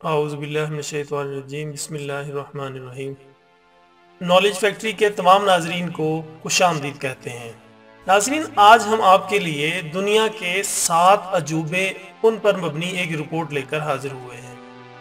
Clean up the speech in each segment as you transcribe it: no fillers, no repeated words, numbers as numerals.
اعوذ باللہ من الشیطان الرجیم، بسم اللہ الرحمن الرحیم۔ نالج فیکٹری کے تمام ناظرین کو خوش آمدید کہتے ہیں۔ ناظرین، آج ہم آپ کے لیے دنیا کے 7 عجوبے ان پر مبنی ایک رپورٹ لے کر حاضر ہوئے ہیں۔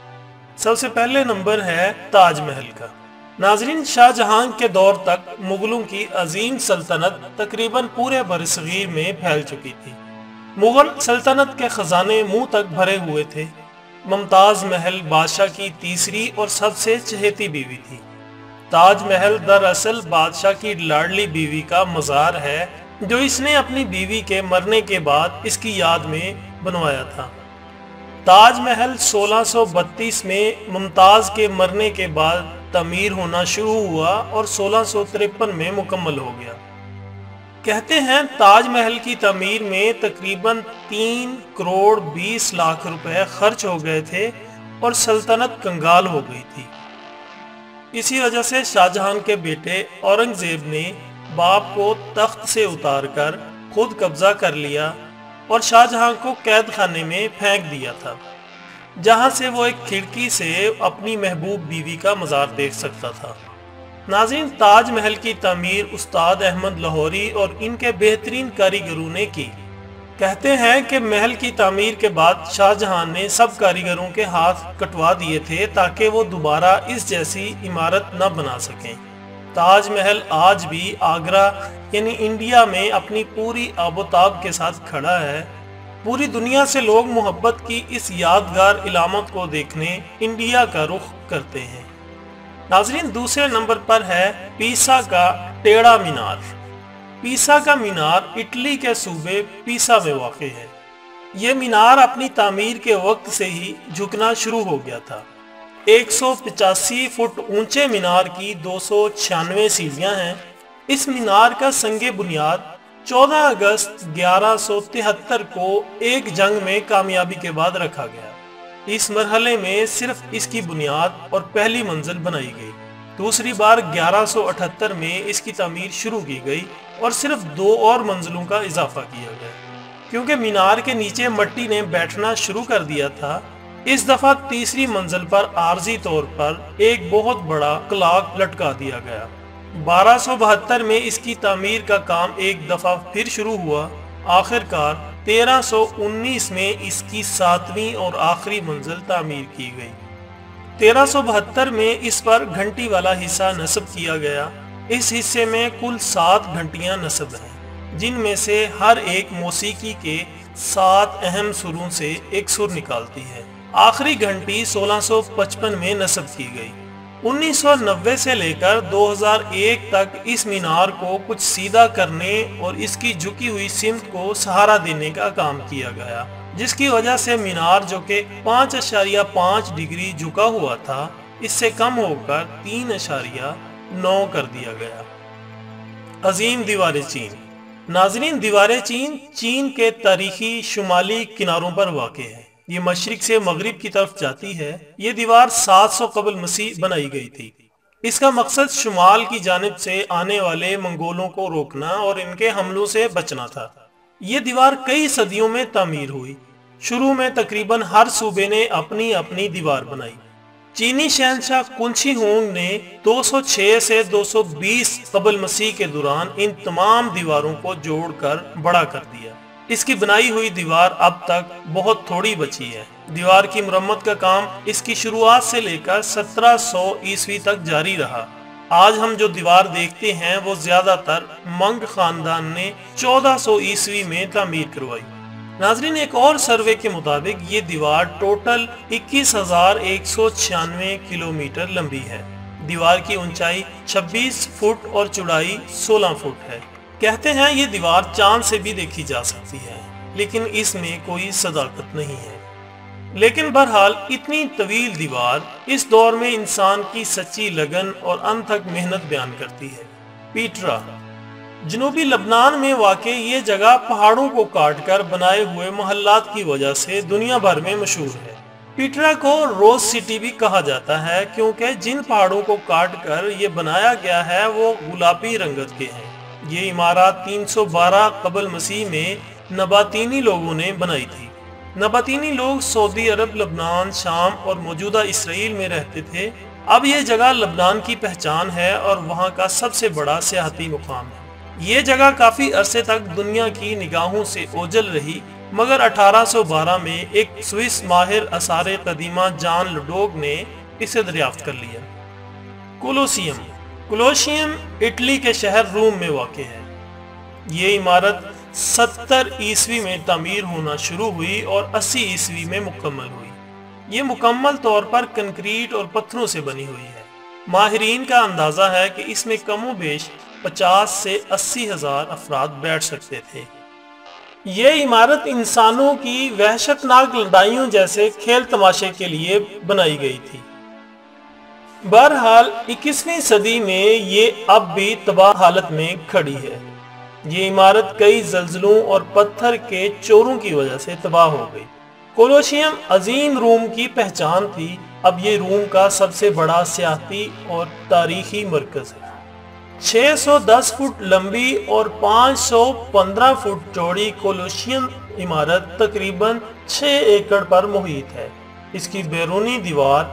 سب سے پہلے نمبر ہے تاج محل کا۔ ناظرین، شاہ جہاں کے دور تک مغلوں کی عظیم سلطنت تقریباً پورے برصغیر میں پھیل چکی تھی۔ مغل سلطنت کے خزانے منہ تک بھرے ہوئے تھے۔ ممتاز محل بادشاہ کی تیسری اور سب سے چہیتی بیوی تھی۔ تاج محل دراصل بادشاہ کی لاڈلی بیوی کا مزار ہے جو اس نے اپنی بیوی کے مرنے کے بعد اس کی یاد میں بنوایا تھا۔ تاج محل 1632 میں ممتاز کے مرنے کے بعد تعمیر ہونا شروع ہوا اور 1653 میں مکمل ہو گیا۔ کہتے ہیں تاج محل کی تعمیر میں تقریباً 3 کروڑ 20 لاکھ روپے خرچ ہو گئے تھے اور سلطنت کنگال ہو گئی تھی۔ اسی وجہ سے شاہ جہاں کے بیٹے اورنگزیب نے باپ کو تخت سے اتار کر خود قبضہ کر لیا اور شاہ جہاں کو قید خانے میں پھینک دیا تھا، جہاں سے وہ ایک کھڑکی سے اپنی محبوب بیوی کا مزار دیکھ سکتا تھا۔ ناظرین، تاج محل کی تعمیر استاد احمد لاہوری اور ان کے بہترین کاریگروں نے کی۔ کہتے ہیں کہ محل کی تعمیر کے بعد شاہ جہاں نے سب کاریگروں کے ہاتھ کٹوا دیے تھے تاکہ وہ دوبارہ اس جیسی عمارت نہ بنا سکیں۔ تاج محل آج بھی آگرہ یعنی انڈیا میں اپنی پوری آب و تاب کے ساتھ کھڑا ہے۔ پوری دنیا سے لوگ محبت کی اس یادگار علامت کو دیکھنے انڈیا کا رخ کرتے ہیں۔ ناظرین، دوسرے نمبر پر ہے پیسا کا ٹیڑھا مینار۔ پیسا کا مینار اٹلی کے صوبے پیسا میں واقع ہے۔ یہ مینار اپنی تعمیر کے وقت سے ہی جھکنا شروع ہو گیا تھا۔ 185 فٹ اونچے مینار کی 296 سیڑھیاں ہیں۔ اس مینار کا سنگ بنیاد 14 اگست 1173 کو ایک جنگ میں کامیابی کے بعد رکھا گیا۔ اس مرحلے میں صرف اس کی بنیاد اور پہلی منزل بنائی گئی۔ دوسری بار 1178 میں اس کی تعمیر شروع کی گئی اور صرف 2 اور منزلوں کا اضافہ کیا گیا۔ کیونکہ مینار کے نیچے مٹی نے بیٹھنا شروع کر دیا تھا، اس دفعہ تیسری منزل پر عارضی طور پر ایک بہت بڑا کلاک لٹکا دیا گیا۔ 1272 میں اس کی تعمیر کا کام ایک دفعہ پھر شروع ہوا۔ آخر کار 1319 میں اس کی 7ویں اور آخری منزل تعمیر کی گئی۔ 1372 میں اس پر گھنٹی والا حصہ نصب کیا گیا۔ اس حصے میں کل 7 گھنٹیاں نصب ہیں، جن میں سے ہر ایک موسیقی کے 7 اہم سروں سے ایک سر نکالتی ہے۔ آخری گھنٹی 1655 میں نصب کی گئی۔ 1990 سے لے کر 2001 تک اس مینار کو کچھ سیدھا کرنے اور اس کی جھکی ہوئی سمت کو سہارا دینے کا کام کیا گیا، جس کی وجہ سے مینار جو کہ 5.5 ڈگری جھکا ہوا تھا، اس سے کم ہو کر 3.9 کر دیا گیا۔ عظیم دیوار چین۔ ناظرین، دیوار چین چین کے تاریخی شمالی کناروں پر واقع ہے۔ یہ مشرق سے مغرب کی طرف جاتی ہے۔ یہ دیوار 700 قبل مسیح بنائی گئی تھی۔ اس کا مقصد شمال کی جانب سے آنے والے منگولوں کو روکنا اور ان کے حملوں سے بچنا تھا۔ یہ دیوار کئی صدیوں میں تعمیر ہوئی۔ شروع میں تقریباً ہر صوبے نے اپنی اپنی دیوار بنائی۔ چینی شہنشاہ کنشی ہونگ نے 206 سے 220 قبل مسیح کے دوران ان تمام دیواروں کو جوڑ کر بڑا کر دیا۔ اس کی بنائی ہوئی دیوار اب تک بہت تھوڑی بچی ہے۔ دیوار کی مرمت کا کام اس کی شروعات سے لے کر 1700 عیسوی تک جاری رہا۔ آج ہم جو دیوار دیکھتے ہیں وہ زیادہ تر منگ خاندان نے 1400 عیسوی میں تعمیر کروائی۔ ناظرین، ایک اور سروے کے مطابق یہ دیوار ٹوٹل 21,196 کلومیٹر لمبی ہے۔ دیوار کی اونچائی 26 فٹ اور چوڑائی 16 فٹ ہے۔ کہتے ہیں یہ دیوار چاند سے بھی دیکھی جا سکتی ہے، لیکن اس میں کوئی صداقت نہیں ہے۔ لیکن بہرحال اتنی طویل دیوار اس دور میں انسان کی سچی لگن اور انتھک محنت بیان کرتی ہے۔ پیٹرا۔ جنوبی لبنان میں واقع یہ جگہ پہاڑوں کو کاٹ کر بنائے ہوئے محلات کی وجہ سے دنیا بھر میں مشہور ہے۔ پیٹرا کو روز سٹی بھی کہا جاتا ہے کیونکہ جن پہاڑوں کو کاٹ کر یہ بنایا گیا ہے وہ گلابی رنگت کے ہیں۔ یہ عمارات 312 قبل مسیح میں نباتینی لوگوں نے بنائی تھی۔ نباتینی لوگ سعودی عرب، لبنان، شام اور موجودہ اسرائیل میں رہتے تھے۔ اب یہ جگہ لبنان کی پہچان ہے اور وہاں کا سب سے بڑا سیاحتی مقام ہے۔ یہ جگہ کافی عرصے تک دنیا کی نگاہوں سے اوجھل رہی، مگر 1812 میں ایک سوئس ماہر آثار قدیمہ جان لڈوگ نے اسے دریافت کر لیا۔ کولوسیم اٹلی کے شہر روم میں واقع ہے۔ یہ عمارت 70 عیسوی میں تعمیر ہونا شروع ہوئی اور 80 عیسوی میں مکمل ہوئی۔ یہ مکمل طور پر کنکریٹ اور پتھروں سے بنی ہوئی ہے۔ ماہرین کا اندازہ ہے کہ اس میں کم و بیش 50 سے 80 ہزار افراد بیٹھ سکتے تھے۔ یہ عمارت انسانوں کی وحشتناک لڑائیوں جیسے کھیل تماشے کے لیے بنائی گئی تھی۔ بہرحال 21ویں صدی میں یہ اب بھی تباہ حالت میں کھڑی ہے۔ یہ عمارت کئی زلزلوں اور پتھر کے چوروں کی وجہ سے تباہ ہو گئی۔ کولوسیم عظیم روم کی پہچان تھی۔ اب یہ روم کا سب سے بڑا سیاحتی اور تاریخی مرکز ہے۔ 610 فٹ لمبی اور 515 فٹ چوڑی کولوسیم عمارت تقریباً 6 ایکڑ پر محیط ہے۔ اس کی بیرونی دیوار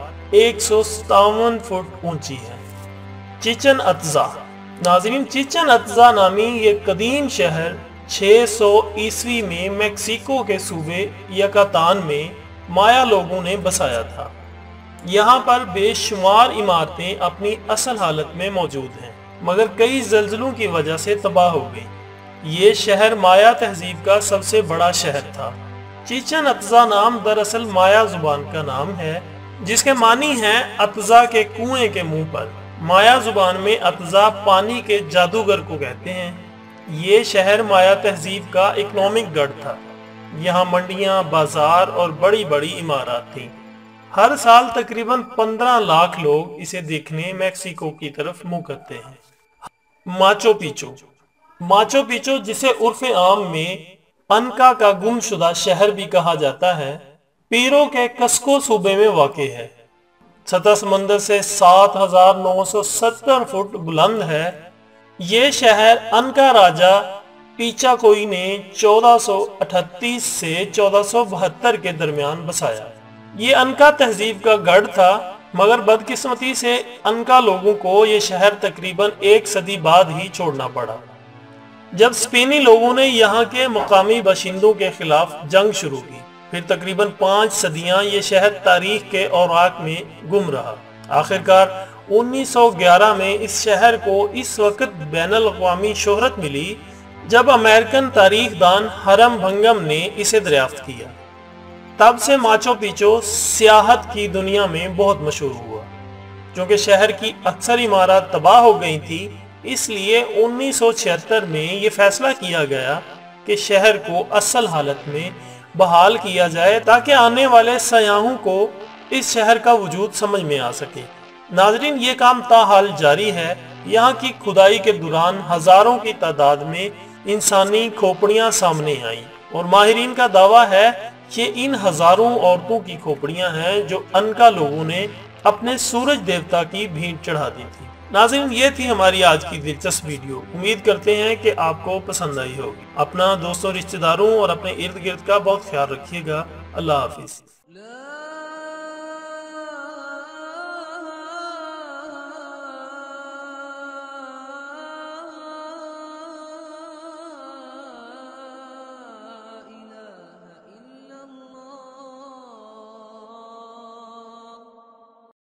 157 فٹ اونچی ہے۔ چچن اطزا۔ ناظرین، چچن اطزا نامی یہ قدیم شہر 600 عیسوی میں میکسیکو کے صوبے یکاتان میں مایا لوگوں نے بسایا تھا۔ یہاں پر بے شمار عمارتیں اپنی اصل حالت میں موجود ہیں، مگر کئی زلزلوں کی وجہ سے تباہ ہو گئی۔ یہ شہر مایا تہذیب کا سب سے بڑا شہر تھا۔ چچن اطزا نام دراصل مایا زبان کا نام ہے، جس کے معنی ہیں اطزا کے کنویں کے منہ پر۔ مایا زبان میں اطزا پانی کے جادوگر کو کہتے ہیں۔ یہ شہر مایا تہذیب کا اکنامک گڑھ تھا۔ یہاں منڈیاں، بازار اور بڑی بڑی عمارات تھیں۔ ہر سال تقریباً 15 لاکھ لوگ اسے دیکھنے میکسیکو کی طرف منہ کرتے ہیں۔ Machu Picchu. ماچو پیچو، جسے عرف عام میں انکا کا گم شدہ شہر بھی کہا جاتا ہے، پیرو کے کسکو صوبے میں واقع ہے۔ سطح سمندر سے 7970 فٹ بلند ہے۔ یہ شہر انکا راجہ پیچا کوئی نے 1438 سے 1472 کے درمیان بسایا۔ یہ انکا تہذیب کا گڑھ تھا، مگر بدقسمتی سے انکا لوگوں کو یہ شہر تقریباً 1 صدی بعد ہی چھوڑنا پڑا، جب اسپینی لوگوں نے یہاں کے مقامی باشندوں کے خلاف جنگ شروع کی۔ پھر تقریباً 5 صدیاں یہ شہر تاریخ کے اوراق میں گم رہا۔ آخرکار 1911 میں اس شہر کو اس وقت بین الاقوامی شہرت ملی جب امریکن تاریخ دان ہرم بھنگم نے اسے دریافت کیا۔ تب سے ماچو پیچو سیاحت کی دنیا میں بہت مشہور ہوا۔ چونکہ شہر کی اکثر عمارات تباہ ہو گئی تھی، اس لیے 1976 میں یہ فیصلہ کیا گیا کہ شہر کو اصل حالت میں بحال کیا جائے تاکہ آنے والے سیاحوں کو اس شہر کا وجود سمجھ میں آ سکے۔ ناظرین، یہ کام تاحال جاری ہے۔ یہاں کی کھدائی کے دوران ہزاروں کی تعداد میں انسانی کھوپڑیاں سامنے آئیں، اور ماہرین کا دعویٰ ہے کہ ان ہزاروں عورتوں کی کھوپڑیاں ہیں جو انکا لوگوں نے اپنے سورج دیوتا کی بھینٹ چڑھا دی تھی۔ ناظرین، یہ تھی ہماری آج کی دلچسپ ویڈیو۔ امید کرتے ہیں کہ آپ کو پسند آئی ہوگی۔ اپنا، دوستوں، رشتہ داروں اور اپنے ارد گرد کا بہت خیال رکھیے گا۔ اللہ حافظ۔